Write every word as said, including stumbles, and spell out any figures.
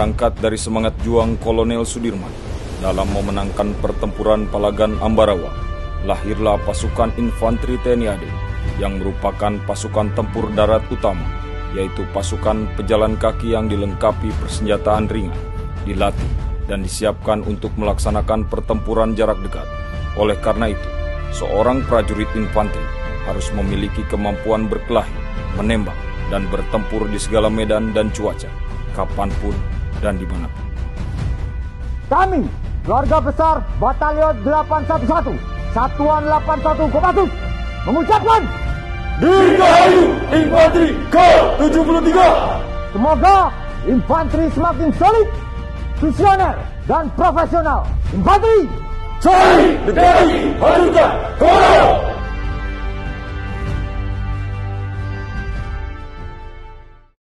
Berangkat dari semangat juang Kolonel Sudirman dalam memenangkan pertempuran Palagan Ambarawa, lahirlah pasukan infanteri T N I A D yang merupakan pasukan tempur darat utama, yaitu pasukan pejalan kaki yang dilengkapi persenjataan ringan, dilatih, dan disiapkan untuk melaksanakan pertempuran jarak dekat. Oleh karena itu, seorang prajurit infanteri harus memiliki kemampuan berkelahi, menembak, dan bertempur di segala medan dan cuaca, kapanpun dan dimanapun. Kami, keluarga besar Batalion delapan satu satu, Satuan delapan puluh satu Kopassus, mengucapkan Dirgahayu Infanteri ke tujuh puluh tiga. Semoga infanteri semakin solid, visioner, dan profesional. Infanteri Cari, T N I, hancurkan, Kolonel!